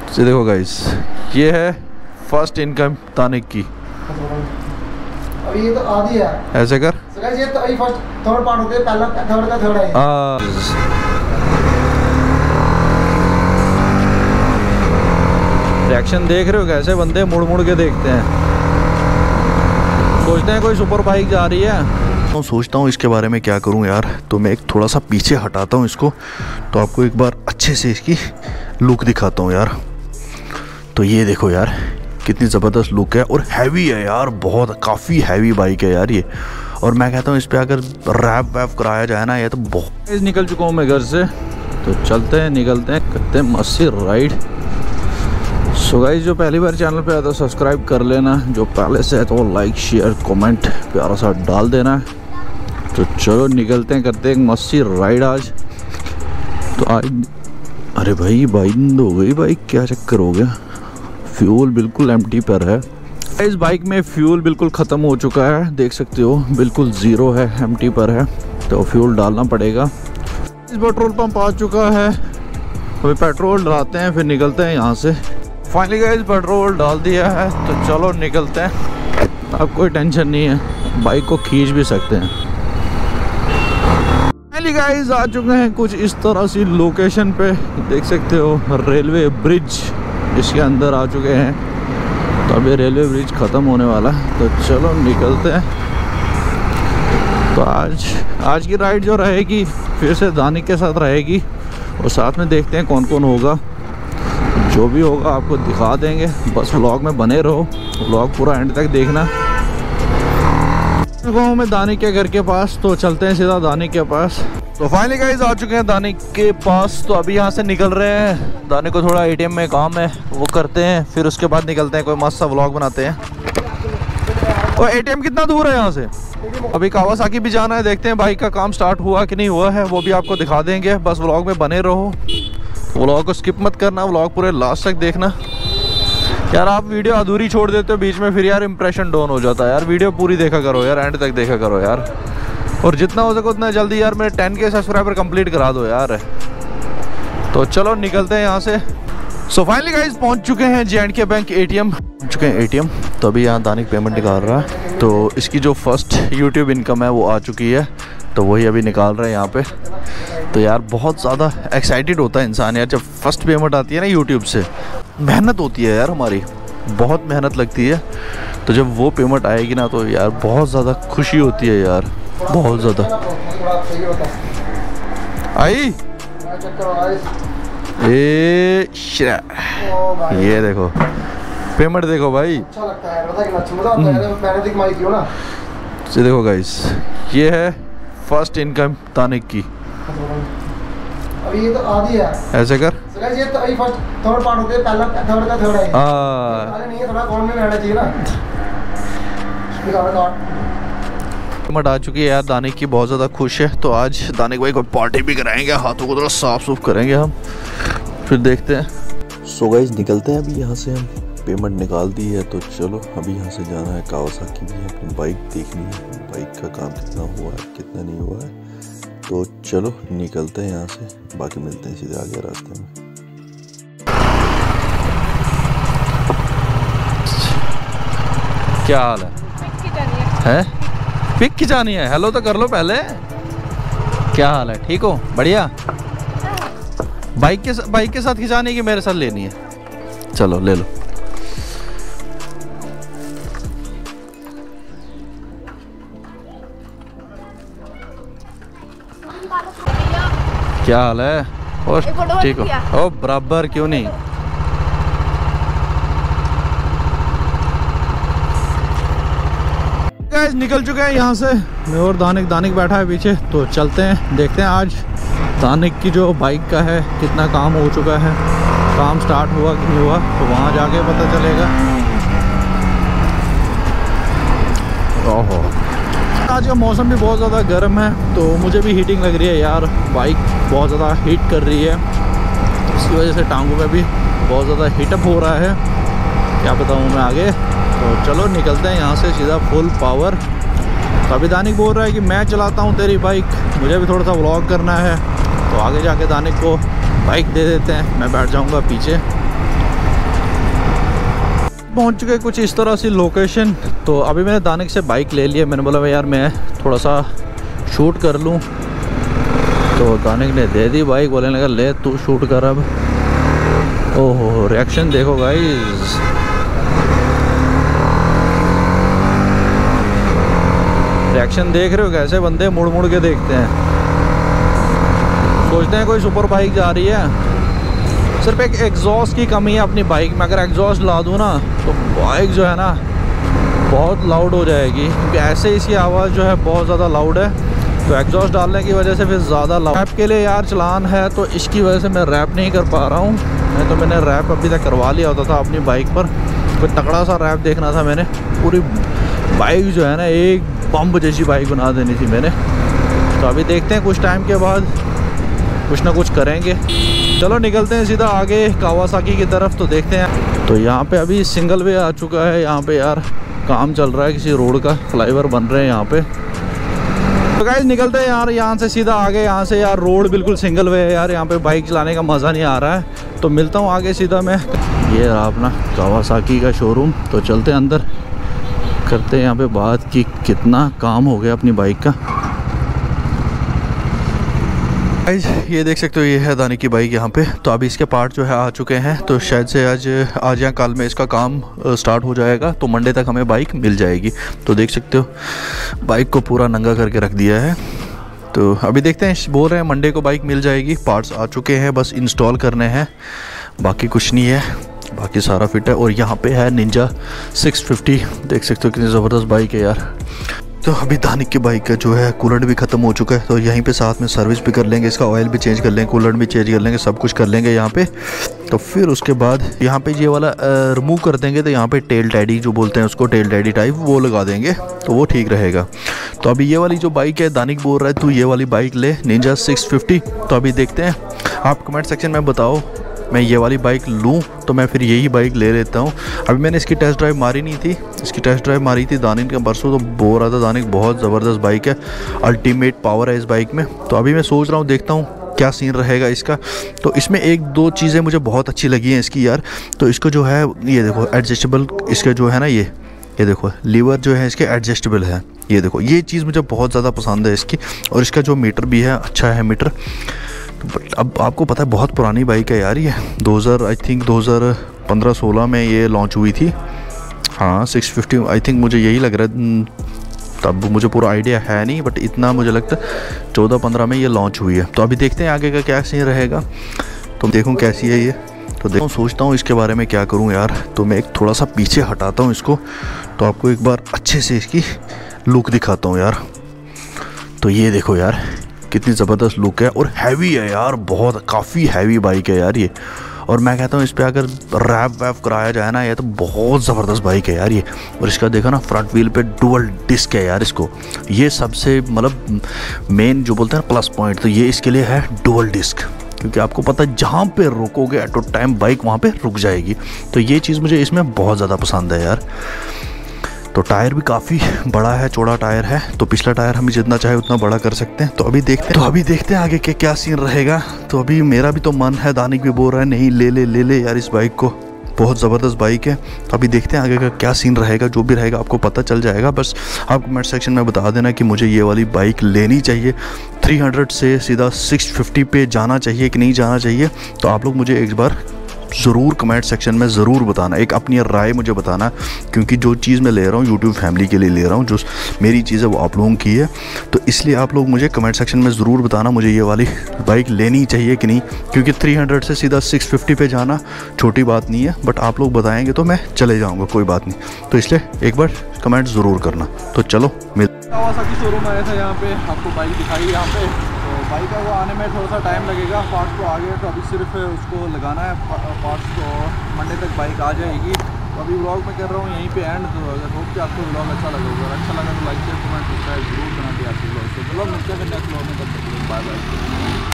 ये देखो गाइस, ये है फर्स्ट इनकम तानिक की। अभी ये तो आधी है। ऐसे कर। So guys, ये तो अभी फर्स्ट थर्ड पार्ट होते हैं, पहला थर्ड का थर्ड है। रिएक्शन देख रहे हो कैसे बंदे मुड़ मुड़ के देखते हैं, सोचते हैं कोई सुपर बाइक जा रही है। तो सोचता हूँ इसके बारे में क्या करूँ यार, तो मैं एक थोड़ा सा पीछे हटाता हूँ इसको, तो आपको एक बार अच्छे से इसकी लुक दिखाता हूँ यार। तो ये देखो यार कितनी ज़बरदस्त लुक है और हैवी है यार, बहुत काफ़ी हैवी बाइक है यार ये। और मैं कहता हूँ इस पर अगर रैप वैप कराया जाए ना, ये तो बहुत। निकल चुका हूँ मैं घर से, तो चलते हैं, निकलते हैं, करते हैं मस्त राइड। सो गाइस, जो पहली बार चैनल पे आया तो सब्सक्राइब कर लेना, जो पहले से है तो लाइक शेयर कमेंट प्यारा सा डाल देना। तो चलो निकलते हैं, करते हैं एक मस्ती राइड आज। तो आज अरे भाई बंद हो गई बाइक, क्या चक्कर हो गया? फ्यूल बिल्कुल एम्प्टी पर है। इस बाइक में फ्यूल बिल्कुल ख़त्म हो चुका है, देख सकते हो बिल्कुल ज़ीरो है, एम्प्टी पर है, तो फ्यूल डालना पड़ेगा। इस पेट्रोल पंप आ चुका है, अभी पेट्रोल डलाते हैं फिर निकलते हैं यहाँ से। फाइनली गाइस पेट्रोल डाल दिया है, तो चलो निकलते हैं। अब कोई टेंशन नहीं है, बाइक को खींच भी सकते हैं। फाइनली गाइस आ चुके हैं कुछ इस तरह सी लोकेशन पे, देख सकते हो रेलवे ब्रिज इसके अंदर आ चुके हैं। तो अभी रेलवे ब्रिज ख़त्म होने वाला है, तो चलो निकलते हैं। तो आज की राइड जो रहेगी फिर से दानिक के साथ रहेगी, और साथ में देखते हैं कौन कौन होगा। जो भी होगा आपको दिखा देंगे, बस व्लॉग में बने रहो, व्लॉग पूरा एंड तक देखना। गाँव में दानिक के घर के पास, तो चलते हैं सीधा दानिक के पास। तो फाइनली गाइस आ चुके हैं दानिक के पास, तो अभी यहाँ से निकल रहे हैं। दानिक को थोड़ा एटीएम में काम है, वो करते हैं, फिर उसके बाद निकलते हैं, कोई मस्त सा व्लॉग बनाते हैं। और एटीएम कितना दूर है यहाँ से? अभी कावासाकी भी जाना है, देखते हैं बाइक का काम स्टार्ट हुआ कि नहीं हुआ है, वो भी आपको दिखा देंगे। बस व्लॉग में बने रहो, व्लॉग को स्किप मत करना, व्लॉग पूरे लास्ट तक देखना। यार आप वीडियो अधूरी छोड़ देते हो बीच में, फिर यार इंप्रेशन डाउन हो जाता है यार। वीडियो पूरी देखा करो यार, एंड तक देखा करो यार, और जितना हो सके उतना जल्दी यार मेरे 10K सब्सक्राइबर कंप्लीट करा दो यार। तो चलो निकलते हैं यहाँ से। सो फाइनली गाइस पहुँच चुके हैं J&K बैंक एटीएम, चुके हैं एटीएम। तो अभी यहाँ दानिक पेमेंट निकाल रहा है, तो इसकी जो फर्स्ट यूट्यूब इनकम है वो आ चुकी है, तो वही अभी निकाल रहे हैं यहाँ पे। तो यार बहुत ज़्यादा एक्साइटेड होता है इंसान यार, जब फर्स्ट पेमेंट आती है ना यूट्यूब से। मेहनत होती है यार हमारी, बहुत मेहनत लगती है, तो जब वो पेमेंट आएगी ना तो यार बहुत ज़्यादा खुशी होती है यार, बहुत ज़्यादा। आई ये देखो पेमेंट, देखो भाई अच्छा लगता है, मजा आता है मेहनत की कमाई की हो ना। ये देखो गाइस, ये है फर्स्ट इनकम तानिक की। अभी ये तो आधी है। ऐसे कर। So guys, ये तो अभी फर्स्ट थर्ड पार्ट होते हैं, पहला थर्ड का थर्ड है। अरे नहीं है, थोड़ा कौन में रहना चाहिए ना। पेमेंट आ चुकी है यार, दानिक की बहुत ज़्यादा खुश है। तो आज दानिक भाई को पार्टी भी कराएंगे, हाथों को थोड़ा साफ सुफ करेंगे हम, फिर देखते हैं। सो गाइस निकलते हैं अभी यहाँ से, हम पेमेंट निकाल दी है, तो चलो अभी यहाँ से जाना है कावासाकी भी, अपनी बाइक देखनी है, बाइक का काम कितना हुआ है कितना नहीं हुआ है। तो चलो निकलते हैं यहाँ से, बाकी मिलते हैं सीधे आगे रास्ते में। क्या हाल है? हैं? पिक खिंचानी है? हेलो तो कर लो पहले। क्या हाल है? ठीक हो? बढ़िया। बाइक के साथ खिंचानी की मेरे साथ लेनी है? चलो ले लो। क्या हाल है? और ठीक हो? ओ बराबर, क्यों नहीं। गाइस निकल चुके हैं यहाँ से, मैं और दानिक बैठा है पीछे। तो चलते हैं, देखते हैं आज दानिक की जो बाइक का है कितना काम हो चुका है, काम स्टार्ट हुआ कि नहीं हुआ, तो वहाँ जाके पता चलेगा। ओहो, आज का मौसम भी बहुत ज़्यादा गर्म है, तो मुझे भी हीटिंग लग रही है यार, बाइक बहुत ज़्यादा हीट कर रही है, इसकी वजह से टांगों में भी बहुत ज़्यादा हीटअप हो रहा है, क्या बताऊँ मैं आगे। तो चलो निकलते हैं यहाँ से सीधा फुल पावर। तो अभी दानिक बोल रहा है कि मैं चलाता हूँ तेरी बाइक, मुझे भी थोड़ा सा व्लॉग करना है, तो आगे जाके दानिक को बाइक दे देते हैं, मैं बैठ जाऊँगा पीछे। पहुंच चुके कुछ इस तरह सी लोकेशन। तो अभी मैंने दानिक से बाइक ले लिया। मैंने बोला भाई यार मैं थोड़ा सा शूट कर लूं, तो दानिक ने दे दी बाइक। बोलने लगा ले तू शूट कर अब। ओहो रिएक्शन देखो गाइस, रिएक्शन देख रहे हो कैसे बंदे मुड़ मुड़ के देखते हैं, सोचते हैं कोई सुपर बाइक जा रही है। सिर्फ एक एग्जॉस्ट की कमी है अपनी बाइक में। अगर एग्जॉस्ट ला दूँ ना तो बाइक जो है ना बहुत लाउड हो जाएगी, क्योंकि ऐसे इसकी आवाज़ जो है बहुत ज़्यादा लाउड है। तो एग्जॉस्ट डालने की वजह से फिर ज़्यादा लाउड। रैप के लिए यार चलान है तो इसकी वजह से मैं रैप नहीं कर पा रहा हूँ। मैं तो मैंने रैप अभी तक करवा लिया होता था अपनी बाइक पर। कोई तगड़ा सा रैप देखना था मैंने, पूरी बाइक जो है ना एक बम्ब जैसी बाइक बना देनी थी मैंने। तो अभी देखते हैं कुछ टाइम के बाद कुछ ना कुछ करेंगे। चलो निकलते हैं सीधा आगे कावासाकी की तरफ, तो देखते हैं। तो यहाँ पे अभी सिंगल वे आ चुका है। यहाँ पे यार काम चल रहा है, किसी रोड का फ्लाईओवर बन रहे हैं यहाँ पे। तो गाइस निकलते हैं यार यहाँ से सीधा आगे। यहाँ से यार रोड बिल्कुल सिंगल वे है यार, यहाँ पे बाइक चलाने का मज़ा नहीं आ रहा है। तो मिलता हूँ आगे सीधा मैं। ये रहा अपना कावासाकी का शोरूम। तो चलते हैं अंदर, करते हैं यहाँ पे बात कि कितना काम हो गया अपनी बाइक का। गाइस ये देख सकते हो, ये है दानिक की बाइक यहाँ पे। तो अभी इसके पार्ट जो है आ चुके हैं। तो शायद से आज या कल में इसका काम स्टार्ट हो जाएगा। तो मंडे तक हमें बाइक मिल जाएगी। तो देख सकते हो बाइक को पूरा नंगा करके रख दिया है। तो अभी देखते हैं, बोल रहे हैं मंडे को बाइक मिल जाएगी। पार्ट्स आ चुके हैं, बस इंस्टॉल करने हैं, बाकी कुछ नहीं है, बाकी सारा फिट है। और यहाँ पे है निंजा 650, देख सकते हो कितनी ज़बरदस्त बाइक है यार। तो अभी दानिक की बाइक का जो है कूलेंट भी ख़त्म हो चुका है। तो यहीं पे साथ में सर्विस भी कर लेंगे, इसका ऑयल भी चेंज कर लेंगे, कूलेंट भी चेंज कर लेंगे, सब कुछ कर लेंगे यहाँ पे। तो फिर उसके बाद यहाँ पे ये वाला रिमूव कर देंगे। तो यहाँ पे टेल डैडी जो बोलते हैं उसको, टेल डैडी टाइप वो लगा देंगे, तो वो ठीक रहेगा। तो अभी ये वाली जो बाइक है, दानिक बोल रहा है तू ये वाली बाइक ले, निंजा 650। तो अभी देखते हैं, आप कमेंट सेक्शन में बताओ मैं ये वाली बाइक लूँ तो मैं फिर यही बाइक ले लेता हूँ। अभी मैंने इसकी टेस्ट ड्राइव मारी नहीं थी, इसकी टेस्ट ड्राइव मारी थी दानिक का परसों। तो बोल रहा था दानिक बहुत ज़बरदस्त बाइक है, अल्टीमेट पावर है इस बाइक में। तो अभी मैं सोच रहा हूँ, देखता हूँ क्या सीन रहेगा इसका। तो इसमें एक दो चीज़ें मुझे बहुत अच्छी लगी हैं इसकी यार। तो इसको जो है ये देखो एडजस्टेबल, इसका जो है ना ये देखो लीवर जो है इसके एडजस्टेबल है। ये देखो ये चीज़ मुझे बहुत ज़्यादा पसंद है इसकी। और इसका जो मीटर भी है अच्छा है मीटर। अब आपको पता है बहुत पुरानी बाइक है यार ये, 2015-16 में ये लॉन्च हुई थी। हाँ 650 आई थिंक, मुझे यही लग रहा है। तब मुझे पूरा आइडिया है नहीं, बट इतना मुझे लगता है 14-15 में ये लॉन्च हुई है। तो अभी देखते हैं आगे का क्या सीन रहेगा। तो देखूँ कैसी है ये। तो देखो सोचता हूँ इसके बारे में क्या करूँ यार। तो मैं एक थोड़ा सा पीछे हटाता हूँ इसको, तो आपको एक बार अच्छे से इसकी लुक दिखाता हूँ यार। तो ये देखो यार कितनी ज़बरदस्त लुक है, और हैवी है यार, बहुत काफ़ी हैवी बाइक है यार ये। और मैं कहता हूँ इस पर अगर रैप वैप कराया जाए ना, ये तो बहुत ज़बरदस्त बाइक है यार ये। और इसका देखा ना फ्रंट व्हील पे डुअल डिस्क है यार इसको, ये सबसे मतलब मेन जो बोलते हैं प्लस पॉइंट। तो ये इसके लिए है डुअल डिस्क, क्योंकि आपको पता है जहाँ पे रोकोगे एट अ टाइम बाइक वहाँ पे रुक जाएगी। तो ये चीज़ मुझे इसमें बहुत ज़्यादा पसंद है यार। तो टायर भी काफ़ी बड़ा है, चौड़ा टायर है। तो पिछला टायर हम जितना चाहे उतना बड़ा कर सकते हैं। तो अभी देखते हैं आगे के क्या सीन रहेगा। तो अभी मेरा भी तो मन है, दानिक भी बोल रहा है नहीं ले यार इस बाइक को, बहुत ज़बरदस्त बाइक है। तो अभी देखते हैं आगे का क्या सीन रहेगा। जो भी रहेगा आपको पता चल जाएगा। बस आप कमेंट सेक्शन में बता देना कि मुझे ये वाली बाइक लेनी चाहिए, 300 से सीधा 650 पे जाना चाहिए कि नहीं जाना चाहिए। तो आप लोग मुझे एक बार ज़रूर कमेंट सेक्शन में ज़रूर बताना, एक अपनी राय मुझे बताना। क्योंकि जो चीज़ मैं ले रहा हूँ यूट्यूब फैमिली के लिए ले रहा हूँ, जो मेरी चीज़ है वो आप लोगों की है। तो इसलिए आप लोग मुझे कमेंट सेक्शन में ज़रूर बताना मुझे ये वाली बाइक लेनी चाहिए कि नहीं। क्योंकि 300 से सीधा 650 पे जाना छोटी बात नहीं है, बट आप लोग बताएंगे तो मैं चले जाऊँगा, कोई बात नहीं। तो इसलिए एक बार कमेंट ज़रूर करना। तो चलो कावासाकी शोरूम आया था यहाँ पे, आपको बाइक दिखाई यहाँ पे। तो बाइक है वो आने में थोड़ा सा टाइम लगेगा, पार्ट्स तो आ गए। तो अभी सिर्फ उसको लगाना है पार्ट्स को, मंडे तक बाइक आ जाएगी। तो अभी व्लॉग में कर रहा हूँ यहीं पे एंड। तो अगर होप कि आपको व्लॉग अच्छा लगा होगा, अच्छा लगा तो लाइक शेयर कमेंट सब्सक्राइब जरूर करना चाहिए आपके व्लॉग से। चलो मिलते हैं नेक्स्ट व्लॉग में, तब तक बाय बाय।